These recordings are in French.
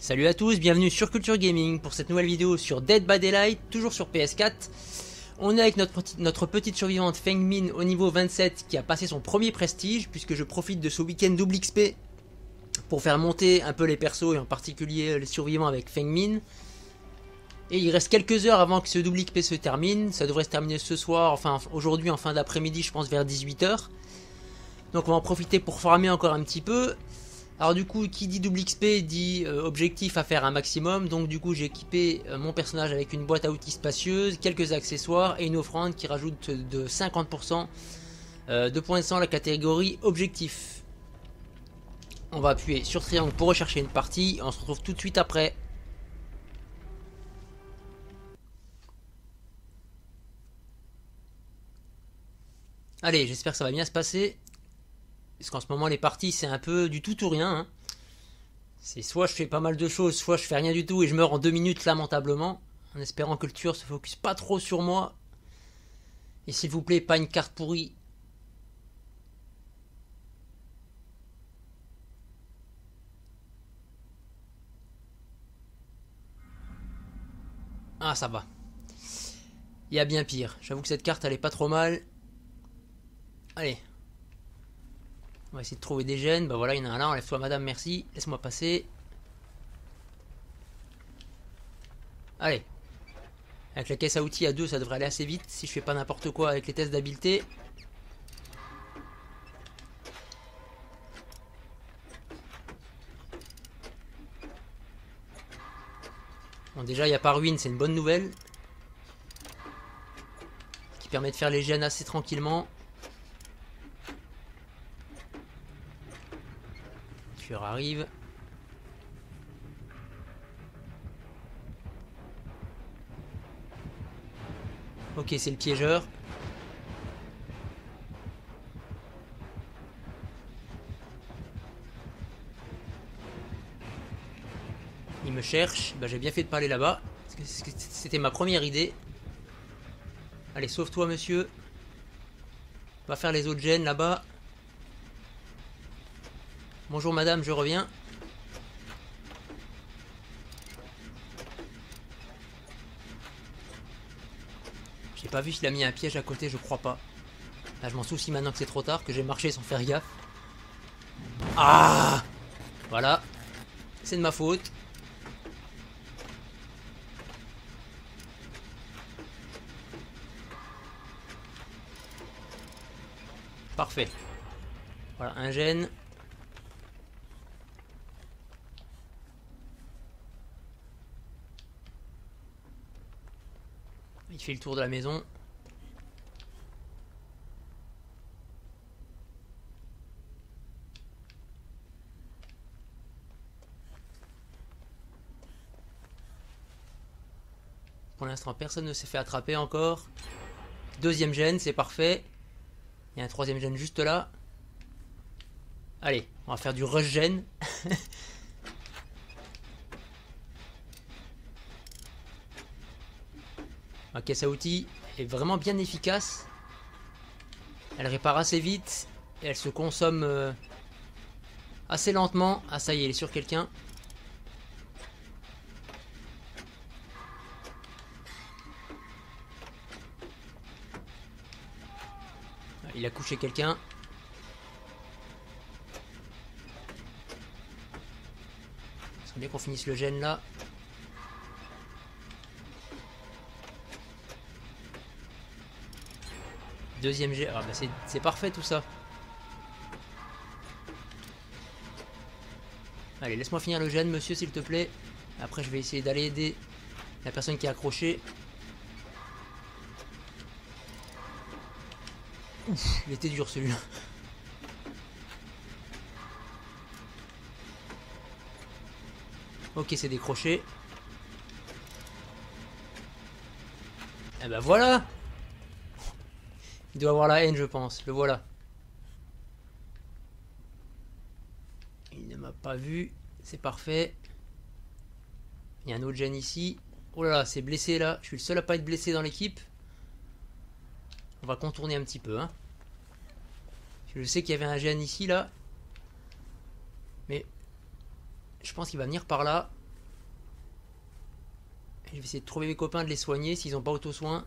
Salut à tous, bienvenue sur Culture Gaming pour cette nouvelle vidéo sur Dead by Daylight, toujours sur PS4. On est avec notre petite survivante Feng Min au niveau 27 qui a passé son premier prestige, puisque je profite de ce week-end double XP pour faire monter un peu les persos et en particulier les survivants avec Feng Min. Et il reste quelques heures avant que ce double XP se termine, ça devrait se terminer ce soir, enfin aujourd'hui en fin d'après-midi je pense vers 18 h. Donc on va en profiter pour farmer encore un petit peu. Alors du coup, qui dit double XP dit objectif à faire un maximum. Donc du coup, j'ai équipé mon personnage avec une boîte à outils spacieuse, quelques accessoires et une offrande qui rajoute de 50% de points de sang à la catégorie objectif. On va appuyer sur triangle pour rechercher une partie. On se retrouve tout de suite après. Allez, j'espère que ça va bien se passer. Parce qu'en ce moment, les parties, c'est un peu du tout ou rien. Hein. C'est soit je fais pas mal de choses, soit je fais rien du tout et je meurs en 2 minutes lamentablement. En espérant que le tueur se focus pas trop sur moi. Et s'il vous plaît, pas une carte pourrie. Ah, ça va. Il y a bien pire. J'avoue que cette carte, elle est pas trop mal. Allez. On va essayer de trouver des gènes. Bah voilà, il y en a un là. Enlève-toi, madame, merci. Laisse-moi passer. Allez. Avec la caisse à outils à 2, ça devrait aller assez vite. Si je fais pas n'importe quoi avec les tests d'habileté. Bon, déjà, il n'y a pas ruine, c'est une bonne nouvelle. Qui permet de faire les gènes assez tranquillement. Le tueur arrive. Ok, c'est le piégeur. Il me cherche. Bah, j'ai bien fait de pas aller là-bas. C'était ma première idée. Allez, sauve-toi, monsieur. On va faire les autres gènes là-bas. Bonjour, madame, je reviens. J'ai pas vu s'il a mis un piège à côté, je crois pas. Là, je m'en soucie maintenant que c'est trop tard, que j'ai marché sans faire gaffe. Ah! Voilà. C'est de ma faute. Parfait. Voilà, un gène. Il fait le tour de la maison. Pour l'instant, personne ne s'est fait attraper encore. Deuxième gène, c'est parfait. Il y a un troisième gène juste là. Allez, on va faire du rush gène. Ma caisse à outils est vraiment bien efficace. Elle répare assez vite. Et elle se consomme assez lentement. Ah ça y est, elle est sur quelqu'un. Il a couché quelqu'un. Il serait bien qu'on finisse le gène là. Deuxième gène. Ah bah c'est parfait tout ça. Allez, laisse-moi finir le gène, monsieur, s'il te plaît. Après, je vais essayer d'aller aider la personne qui est accrochée. Ouf, il était dur celui-là. Ok, c'est décroché. Et ben voilà. Il doit avoir la haine, je pense. Le voilà. Il ne m'a pas vu. C'est parfait. Il y a un autre gène ici. Oh là là, c'est blessé là. Je suis le seul à pas être blessé dans l'équipe. On va contourner un petit peu. Hein. Je sais qu'il y avait un gène ici là. Mais je pense qu'il va venir par là. Je vais essayer de trouver mes copains, de les soigner s'ils n'ont pas auto-soin.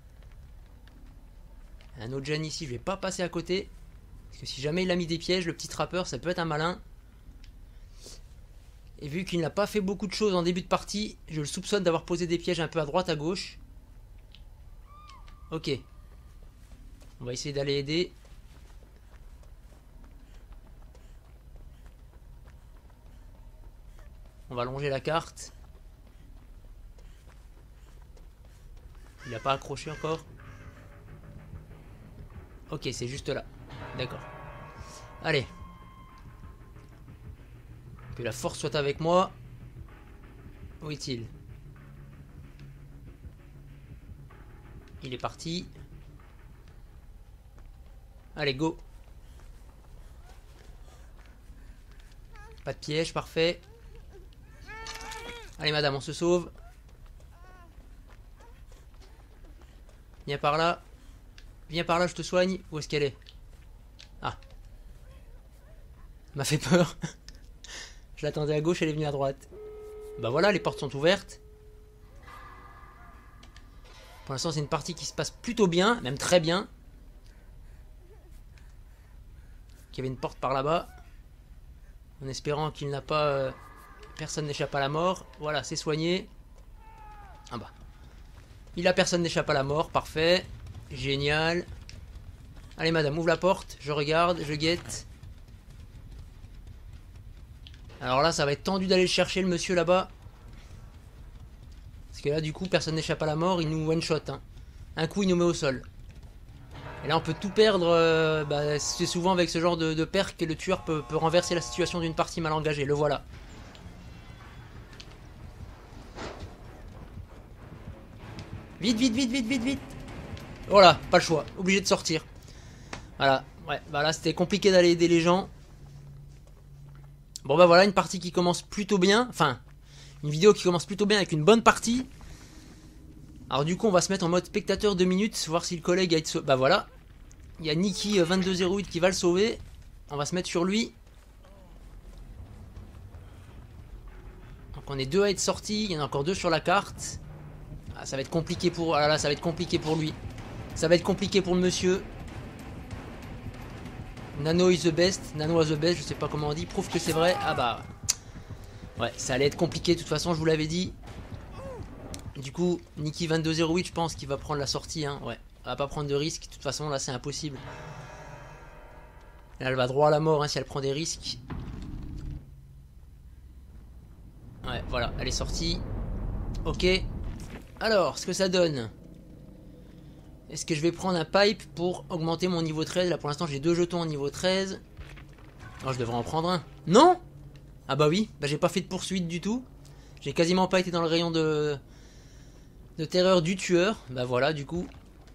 Un autre gène ici, je vais pas passer à côté. Parce que si jamais il a mis des pièges, le petit trappeur, ça peut être un malin. Et vu qu'il n'a pas fait beaucoup de choses en début de partie, je le soupçonne d'avoir posé des pièges un peu à droite, à gauche. Ok. On va essayer d'aller aider. On va longer la carte. Il n'a pas accroché encore. Ok, c'est juste là. D'accord. Allez. Que la force soit avec moi. Où est-il? Il est parti. Allez, go. Pas de piège, parfait. Allez, madame, on se sauve. Viens par là. Viens par là, je te soigne. Où est-ce qu'elle est? Ah. Elle m'a fait peur. Je l'attendais à gauche, elle est venue à droite. Bah voilà, les portes sont ouvertes. Pour l'instant, c'est une partie qui se passe plutôt bien, même très bien. Il y avait une porte par là-bas. En espérant qu'il n'a pas... personne n'échappe à la mort. Voilà, c'est soigné. Ah bah. Il a personne n'échappe à la mort, parfait. Génial. Allez madame, ouvre la porte. Je regarde, je guette. Alors là, ça va être tendu d'aller le chercher, le monsieur là-bas. Parce que là, du coup, personne n'échappe à la mort. Il nous one-shot. Hein. Un coup, il nous met au sol. Et là, on peut tout perdre. C'est souvent avec ce genre de perk que le tueur peut renverser la situation d'une partie mal engagée. Le voilà. Vite, vite, vite, vite, vite, vite. Voilà, pas le choix. Obligé de sortir. Voilà. Ouais, bah là, c'était compliqué d'aller aider les gens. Bon, bah voilà, une partie qui commence plutôt bien. Enfin, une vidéo qui commence plutôt bien avec une bonne partie. Alors du coup, on va se mettre en mode spectateur 2 minutes, voir si le collègue a été sauvé. Bah voilà. Il y a Nikki 2208 qui va le sauver. On va se mettre sur lui. Donc on est 2 à être sortis. Il y en a encore 2 sur la carte. Ah, ça va être compliqué pour... Ah là là, ça va être compliqué pour lui. Ça va être compliqué pour le monsieur. Nano is the best. Nano is the best, je sais pas comment on dit. Prouve que c'est vrai. Ah bah... Ouais, ça allait être compliqué. De toute façon, je vous l'avais dit. Du coup, Nikki 2208, je pense qu'il va prendre la sortie. Hein. Ouais, elle va pas prendre de risques. De toute façon, là, c'est impossible. Là, elle va droit à la mort hein, si elle prend des risques. Ouais, voilà, elle est sortie. Ok. Alors, ce que ça donne. Est-ce que je vais prendre un pipe pour augmenter mon niveau 13? Là, pour l'instant, j'ai 2 jetons au niveau 13. Oh, je devrais en prendre un. Non? Ah bah oui, bah j'ai pas fait de poursuite du tout. J'ai quasiment pas été dans le rayon de terreur du tueur. Bah voilà, du coup.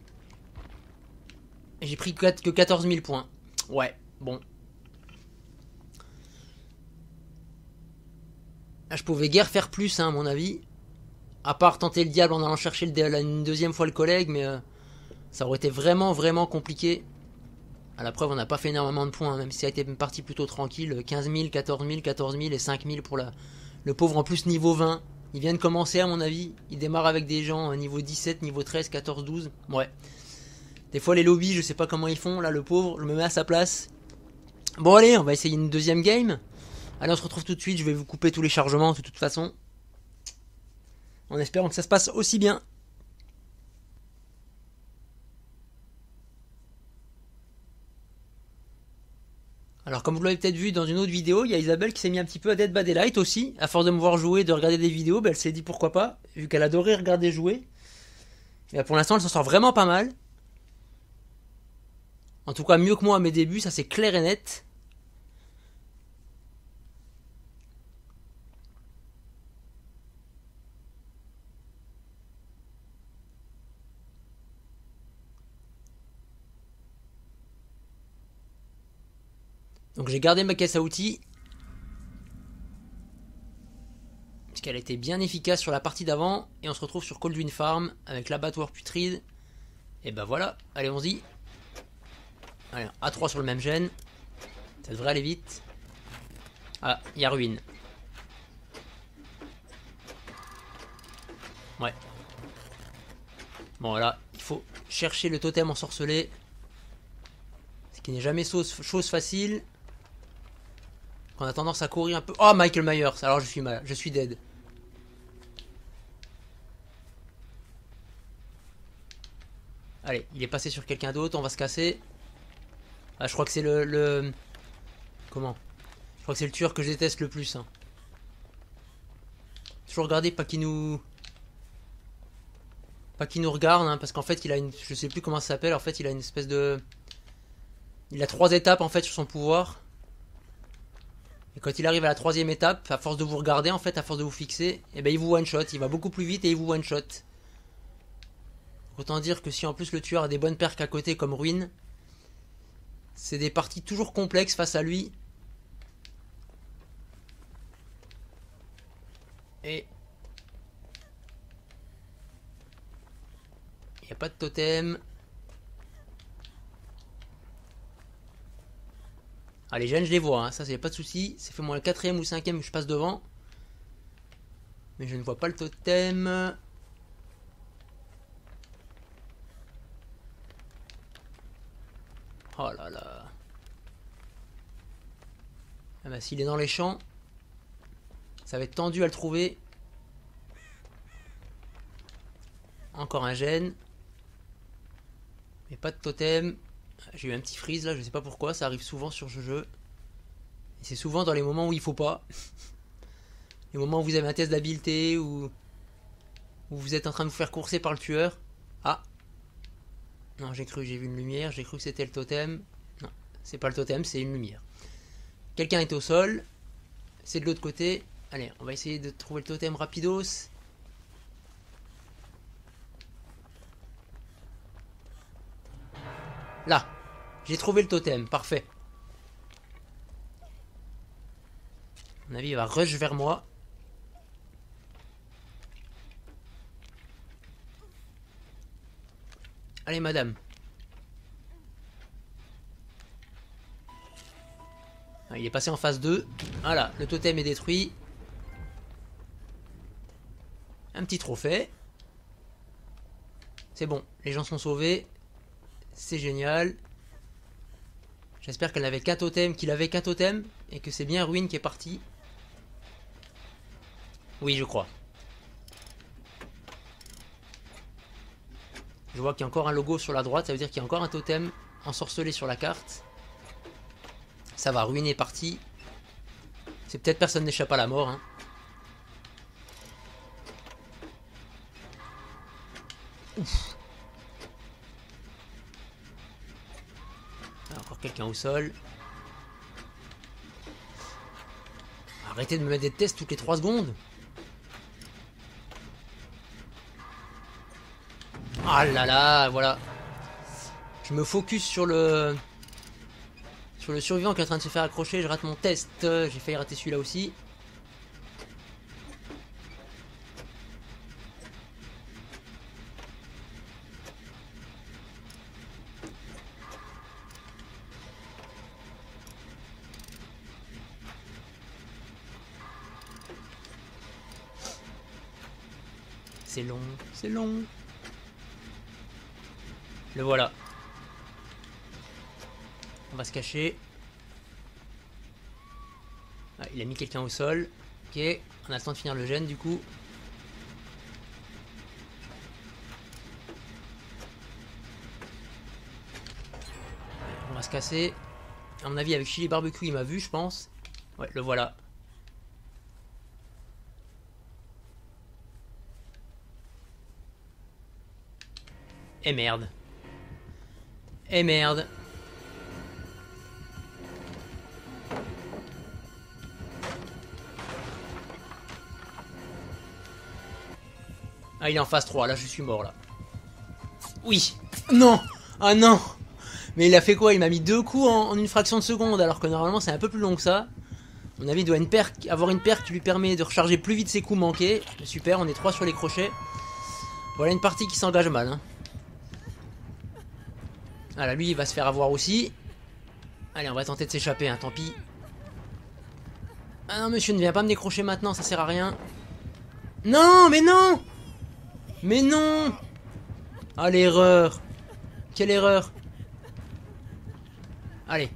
J'ai pris que 14 000 points. Ouais, bon. Là, je pouvais guère faire plus, hein, à mon avis. À part tenter le diable en allant chercher une deuxième fois le collègue, mais ça aurait été vraiment, vraiment compliqué. À la preuve, on n'a pas fait énormément de points, hein, même si ça a été une partie plutôt tranquille. 15 000, 14 000, 14 000 et 5 000 pour le pauvre en plus niveau 20. Il vient de commencer à mon avis. Il démarre avec des gens niveau 17, niveau 13, 14, 12. Ouais. Des fois les lobbies, je sais pas comment ils font. Là, le pauvre, je me mets à sa place. Bon allez, on va essayer une deuxième game. Allez, on se retrouve tout de suite. Je vais vous couper tous les chargements de toute façon. En espérant que ça se passe aussi bien. Alors comme vous l'avez peut-être vu dans une autre vidéo, il y a Isabelle qui s'est mis un petit peu à Dead by Daylight aussi. À force de me voir jouer, de regarder des vidéos, elle s'est dit pourquoi pas, vu qu'elle adorait regarder jouer. Et pour l'instant elle s'en sort vraiment pas mal. En tout cas mieux que moi à mes débuts, ça c'est clair et net. Donc j'ai gardé ma caisse à outils. Parce qu'elle était bien efficace sur la partie d'avant. Et on se retrouve sur Coldwind Farm avec l'abattoir putride. Et bah voilà, allez on-y. Allez, A3 sur le même gène. Ça devrait aller vite. Ah, il y a ruine. Ouais, Bon voilà, il faut chercher le totem ensorcelé. Ce qui n'est jamais chose facile. On a tendance à courir un peu. Oh, Michael Myers. Alors je suis mal, je suis dead. Allez, il est passé sur quelqu'un d'autre, on va se casser. Ah, je crois que c'est le... Comment? Je crois que c'est le tueur que je déteste le plus. Hein. Toujours regarder, pas qu'il nous... Pas qu'il nous regarde, hein, parce qu'en fait, il a une... Je sais plus comment ça s'appelle, en fait, il a une espèce de... Il a 3 étapes, en fait, sur son pouvoir. Et quand il arrive à la 3e étape, à force de vous regarder, en fait, à force de vous fixer, et ben il vous one-shot. Il va beaucoup plus vite et il vous one-shot. Autant dire que si en plus le tueur a des bonnes perks à côté comme Ruine, c'est des parties toujours complexes face à lui. Et... il n'y a pas de totem. Ah, les jeunes, je les vois, hein. Ça, c'est pas de souci. C'est fait moi le 4e ou 5e que je passe devant. Mais je ne vois pas le totem. Oh là là. Ah bah, s'il est dans les champs, ça va être tendu à le trouver. Encore un gène. Mais pas de totem. J'ai eu un petit freeze là, je sais pas pourquoi, ça arrive souvent sur ce jeu. Et c'est souvent dans les moments où il faut pas. Les moments où vous avez un test d'habileté, où vous êtes en train de vous faire courser par le tueur. Ah. Non, j'ai vu une lumière, j'ai cru que c'était le totem. Non, c'est pas le totem, c'est une lumière. Quelqu'un est au sol. C'est de l'autre côté. Allez, on va essayer de trouver le totem rapidos. Là, j'ai trouvé le totem, parfait. À mon avis, il va rush vers moi. Allez, madame. Ah, il est passé en phase 2. Voilà, le totem est détruit. Un petit trophée. C'est bon, les gens sont sauvés. C'est génial. J'espère qu'elle n'avait qu'un totem, qu'il avait qu'un totem, et que c'est bien Ruine qui est parti. Oui, je crois. Je vois qu'il y a encore un logo sur la droite, ça veut dire qu'il y a encore un totem ensorcelé sur la carte. Ça va, Ruine est parti. C'est peut-être personne n'échappe à la mort. Hein. Ouf. Encore quelqu'un au sol. Arrêtez de me mettre des tests toutes les 3 secondes. Ah là là, voilà. Je me focus sur le survivant qui est en train de se faire accrocher. Je rate mon test. J'ai failli rater celui-là aussi. C'est long, c'est long. Le voilà. On va se cacher. Ah, il a mis quelqu'un au sol. Ok, on a le temps de finir le gène du coup. On va se casser. À mon avis, avec Chili Barbecue, il m'a vu, je pense. Ouais, le voilà. Et merde. Et merde. Ah, il est en phase 3, là je suis mort là. Oui. Non. Ah non. Mais il a fait quoi? Il m'a mis 2 coups en une fraction de seconde, alors que normalement c'est un peu plus long que ça. À mon avis, il doit avoir une paire qui lui permet de recharger plus vite ses coups manqués. Super, on est 3 sur les crochets. Voilà une partie qui s'engage mal. Hein. Voilà, lui il va se faire avoir aussi. Allez, on va tenter de s'échapper, hein, tant pis. Ah non, monsieur, ne viens pas me décrocher maintenant, ça sert à rien. Non, mais non. Mais non. Ah, l'erreur. Quelle erreur. Allez.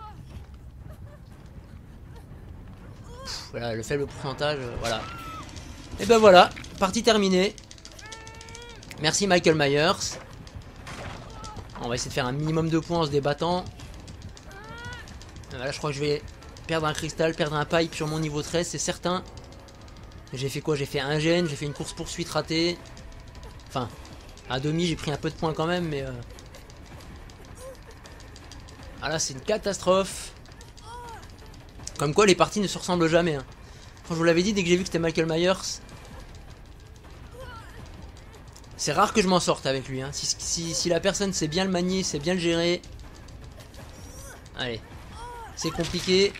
Pff, voilà, le faible pourcentage, voilà. Et ben voilà, partie terminée. Merci Michael Myers. On va essayer de faire un minimum de points en se débattant. Là, je crois que je vais perdre un cristal, perdre un pipe sur mon niveau 13, c'est certain. J'ai fait quoi? J'ai fait un gène, j'ai fait une course-poursuite ratée. Enfin, à demi, j'ai pris un peu de points quand même, mais... Ah là, c'est une catastrophe. Comme quoi, les parties ne se ressemblent jamais. Hein. Quand je vous l'avais dit, dès que j'ai vu que c'était Michael Myers... C'est rare que je m'en sorte avec lui. Hein. Si la personne sait bien le manier, sait bien le gérer... Allez. C'est compliqué.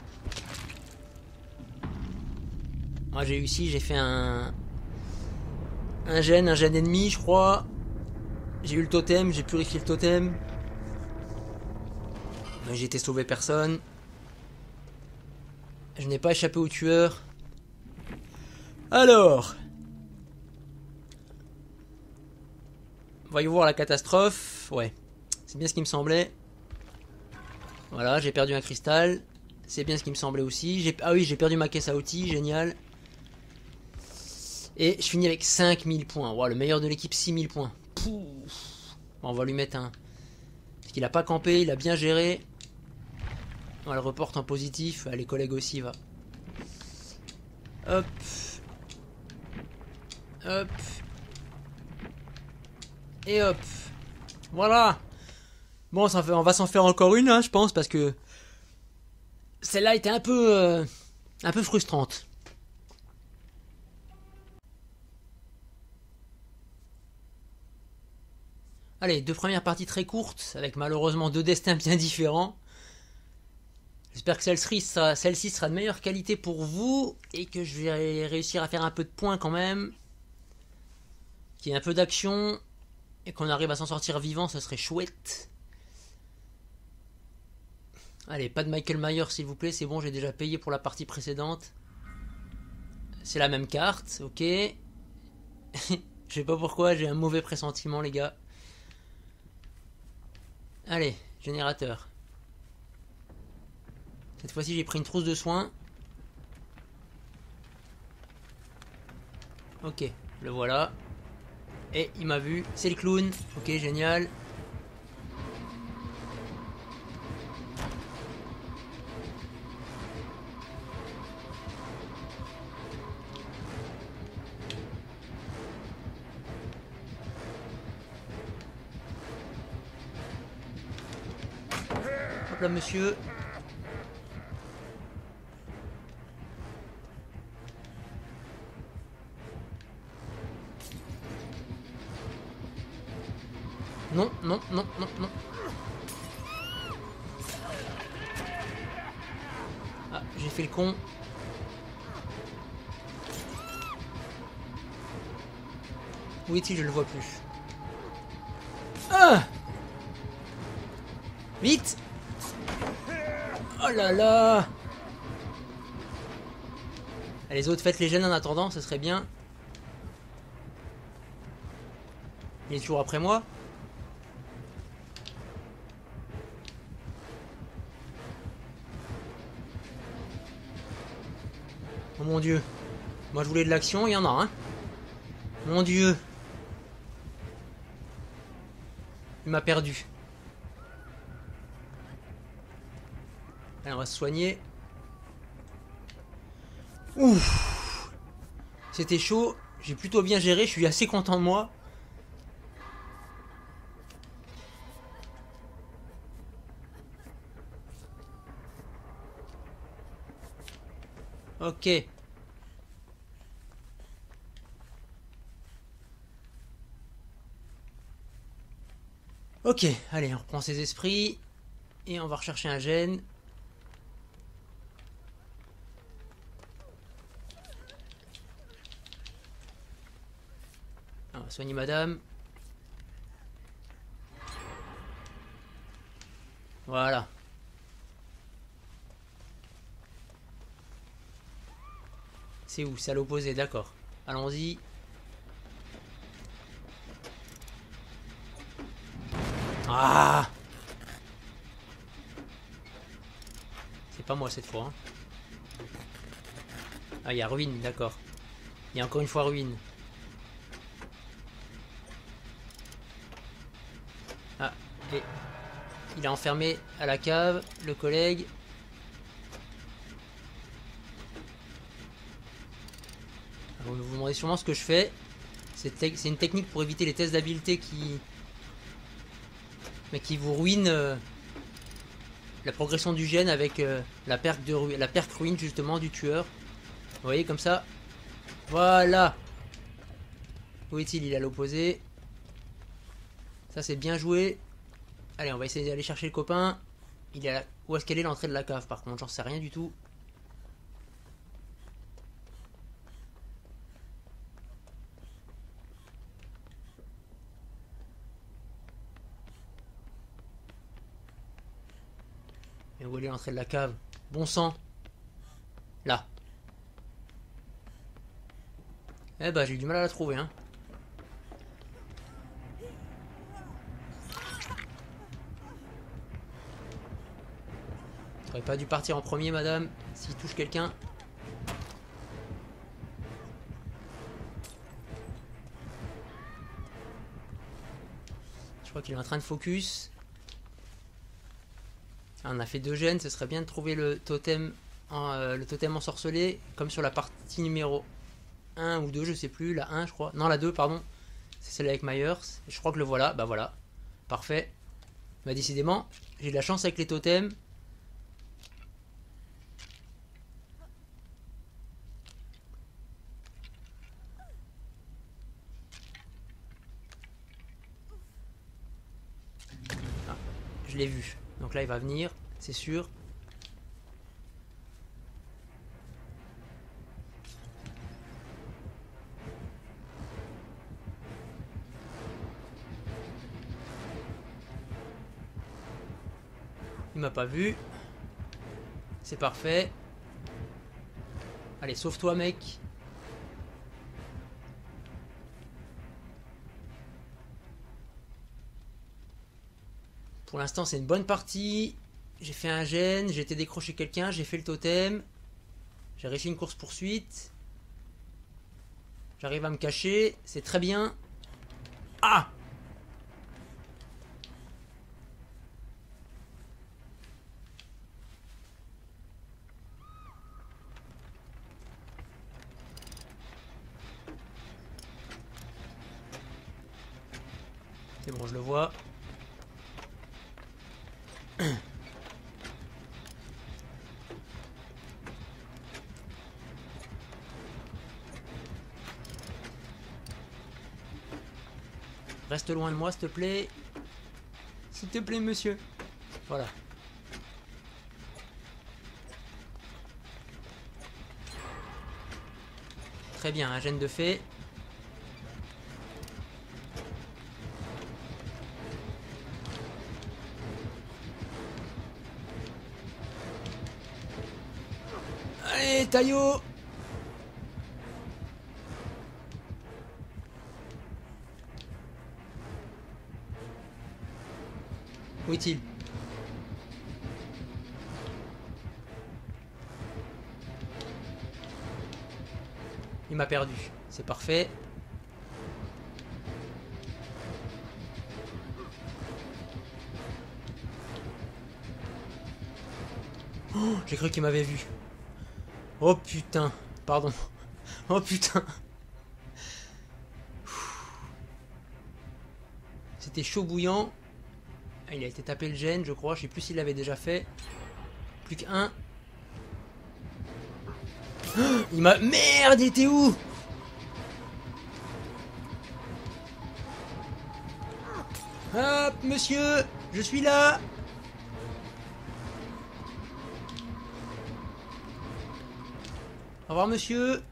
Moi j'ai réussi, j'ai fait un gène ennemi je crois. J'ai eu le totem, j'ai purifié le totem. J'ai été sauvé personne. Je n'ai pas échappé au tueur. Alors. Voyons voir la catastrophe. Ouais. C'est bien ce qui me semblait. Voilà, j'ai perdu un cristal. C'est bien ce qui me semblait aussi. Ah oui, j'ai perdu ma caisse à outils, génial. Et je finis avec 5000 points. Wow, le meilleur de l'équipe, 6000 points. Pouf. Bon, on va lui mettre un... Parce qu'il a pas campé, il a bien géré. On le reporte en positif. Les collègues aussi, va. Hop. Hop. Et hop. Voilà. Bon, on va s'en faire encore une, hein, je pense, parce que... Celle-là était un peu frustrante. Allez, deux premières parties très courtes, avec malheureusement deux destins bien différents. J'espère que celle-ci sera de meilleure qualité pour vous, et que je vais réussir à faire un peu de points quand même. Qu'il y ait un peu d'action, et qu'on arrive à s'en sortir vivant, ce serait chouette. Allez, pas de Michael Myers s'il vous plaît, c'est bon, j'ai déjà payé pour la partie précédente. C'est la même carte, ok. Je sais pas pourquoi, j'ai un mauvais pressentiment les gars. Allez, générateur. Cette fois-ci j'ai pris une trousse de soins. Ok, le voilà. Et il m'a vu, c'est le clown. Ok, génial. Hop là monsieur. Non, non, non, non, non. Ah, j'ai fait le con. Où est-il? Je le vois plus. Ah! Vite! Oh là là! Les autres, faites les gènes en attendant, ce serait bien. Il est toujours après moi. Oh mon dieu. Moi je voulais de l'action, il y en a, hein. Mon dieu. Il m'a perdu. Allez, on va se soigner. Ouf. C'était chaud. J'ai plutôt bien géré, je suis assez content de moi. Ok. Ok, allez, on reprend ses esprits. Et on va rechercher un gène. On va soigner madame. Voilà. C'est où? C'est à l'opposé, d'accord. Allons-y. Ah! C'est pas moi cette fois. Hein. Ah, il y a ruine, d'accord. Il y a encore une fois ruine. Ah, et il a enfermé à la cave le collègue. Alors, vous vous demandez sûrement ce que je fais. C'est une technique pour éviter les tests d'habileté qui vous ruinent la progression du gène avec la perque ruine justement du tueur. Vous voyez comme ça. Voilà. Où est-il? Il est à l'opposé. Ça c'est bien joué. Allez, on va essayer d'aller chercher le copain. Il est Où est-ce qu'elle est l'entrée de la cave par contre? J'en sais rien du tout. Et où est l'entrée de la cave? Bon sang. Là. Eh bah j'ai eu du mal à la trouver hein. T'aurais pas dû partir en premier madame. S'il touche quelqu'un. Je crois qu'il est en train de focus. Ah, on a fait 2 gènes, ce serait bien de trouver le totem ensorcelé, comme sur la partie numéro 1 ou 2, je sais plus, la 1 je crois. Non, la 2, pardon. C'est celle avec Myers. Je crois que le voilà, bah voilà. Parfait. Bah décidément, j'ai de la chance avec les totems. Ah, je l'ai vu. Donc là, il va venir, c'est sûr. Il m'a pas vu. C'est parfait. Allez, sauve-toi, mec. Pour l'instant, c'est une bonne partie. J'ai fait un gène, j'ai été décrocher quelqu'un, j'ai fait le totem. J'ai réussi une course-poursuite. J'arrive à me cacher, c'est très bien. Ah! C'est bon, je le vois. Reste loin de moi, s'il te plaît. S'il te plaît, monsieur. Voilà. Très bien, un gène de fait. Allez, Taillot! Où est-il? Il m'a perdu. C'est parfait. Oh, j'ai cru qu'il m'avait vu. Oh putain. Pardon. Oh putain. C'était chaud bouillant. Il a été tapé le gène, je crois. Je sais plus s'il l'avait déjà fait. Plus qu'un. Il m'a... Merde, il était où? Hop, monsieur, je suis là. Au revoir, monsieur.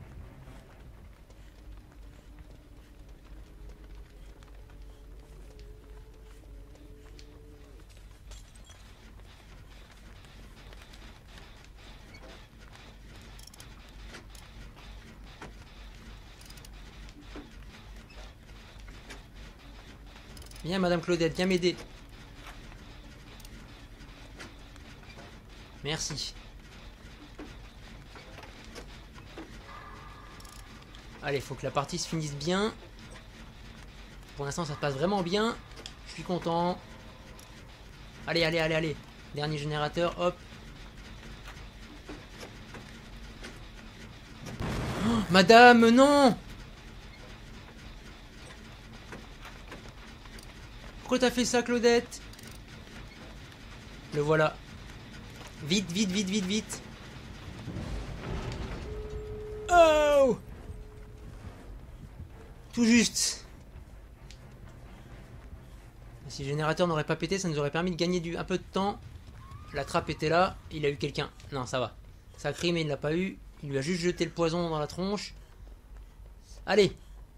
Viens, Madame Claudette, viens m'aider. Merci. Allez, faut que la partie se finisse bien. Pour l'instant, ça se passe vraiment bien. Je suis content. Allez, allez, allez, allez. Dernier générateur, hop. Oh, madame, non! Pourquoi t'as fait ça, Claudette? Le voilà. Vite, vite, vite, vite, vite. Oh! Tout juste. Si le générateur n'aurait pas pété, ça nous aurait permis de gagner un peu de temps. La trappe était là, il a eu quelqu'un. Non, ça va. Ça crie, mais il l'a pas eu. Il lui a juste jeté le poison dans la tronche. Allez.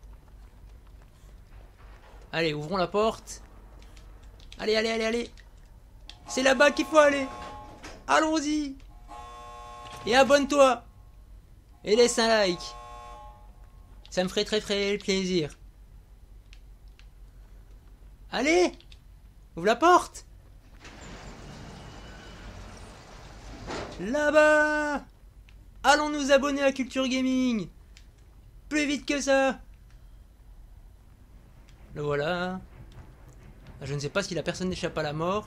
Allez, ouvrons la porte. Allez, allez, allez, allez. C'est là-bas qu'il faut aller. Allons-y. Et abonne-toi. Et laisse un like. Ça me ferait très très plaisir. Allez. Ouvre la porte. Là-bas. Allons nous abonner à Culture Gaming. Plus vite que ça. Le voilà. Je ne sais pas si la personne n'échappe à la mort.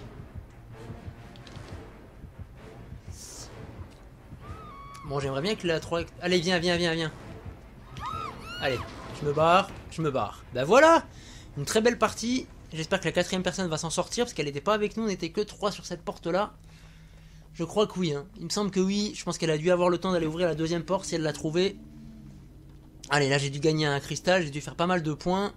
Bon, j'aimerais bien que la 3... Allez, viens, viens, viens, viens. Allez, je me barre, je me barre. Ben voilà. Une très belle partie. J'espère que la 4ème personne va s'en sortir, parce qu'elle n'était pas avec nous, on n'était que 3 sur cette porte-là. Je crois que oui, hein. Il me semble que oui. Je pense qu'elle a dû avoir le temps d'aller ouvrir la 2ème porte si elle l'a trouvée. Allez, là j'ai dû gagner un cristal, j'ai dû faire pas mal de points.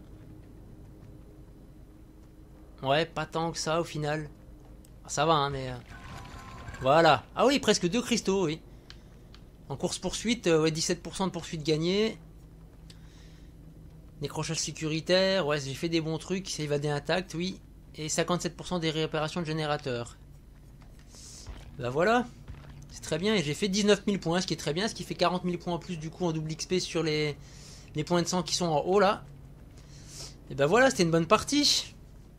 Ouais, pas tant que ça au final. Ça va, hein, mais... Voilà. Ah oui, presque 2 cristaux, oui. En course-poursuite, ouais, 17% de poursuite gagnée. Décrochage sécuritaire, ouais, j'ai fait des bons trucs, c'est évadé intact, oui. Et 57% des réparations de générateurs. Bah voilà, c'est très bien, et j'ai fait 19 000 points, ce qui est très bien, ce qui fait 40 000 points en plus du coup en double XP sur les points de sang qui sont en haut là. Et bah voilà, c'était une bonne partie.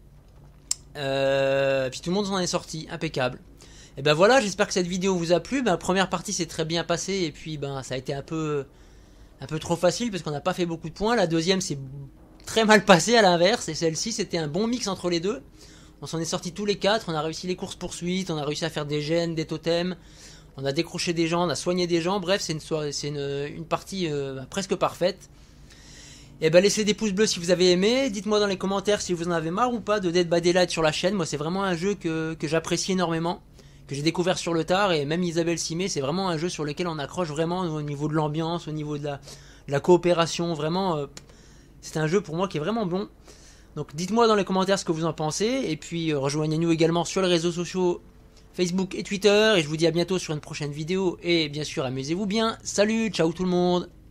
Puis tout le monde s'en est sorti, impeccable. Et ben voilà, j'espère que cette vidéo vous a plu. Ben, la première partie s'est très bien passée et puis ben ça a été un peu trop facile parce qu'on n'a pas fait beaucoup de points. La deuxième c'est très mal passé à l'inverse et celle-ci c'était un bon mix entre les deux. On s'en est sortis tous les 4, on a réussi les courses poursuites, on a réussi à faire des gènes, des totems, on a décroché des gens, on a soigné des gens. Bref, c'est une partie presque parfaite. Et ben laissez des pouces bleus si vous avez aimé. Dites-moi dans les commentaires si vous en avez marre ou pas de Dead by Daylight sur la chaîne. Moi c'est vraiment un jeu que j'apprécie énormément, que j'ai découvert sur le tard, et même Isabelle Simé, c'est vraiment un jeu sur lequel on accroche vraiment au niveau de l'ambiance, au niveau de la coopération, vraiment, c'est un jeu pour moi qui est vraiment bon. Donc dites-moi dans les commentaires ce que vous en pensez, et puis rejoignez-nous également sur les réseaux sociaux, Facebook et Twitter, et je vous dis à bientôt sur une prochaine vidéo, et bien sûr amusez-vous bien, salut, ciao tout le monde.